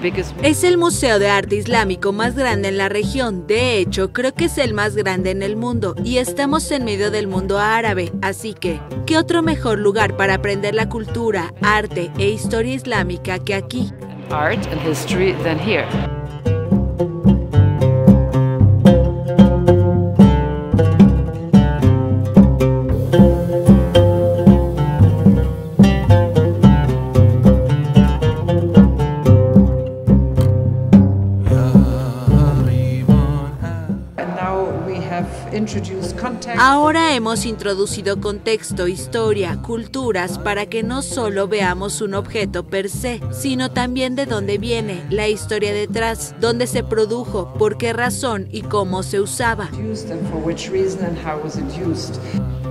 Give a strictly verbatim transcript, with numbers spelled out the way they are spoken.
biggest... Es el museo de arte islámico más grande en la región. De hecho, creo que es el más grande en el mundo y estamos en medio del mundo árabe. Así que, ¿qué otro mejor lugar para aprender la cultura, arte e historia islámica que aquí? Art and history than here. Ahora hemos introducido contexto, historia, culturas para que no solo veamos un objeto per se, sino también de dónde viene, la historia detrás, dónde se produjo, por qué razón y cómo se usaba.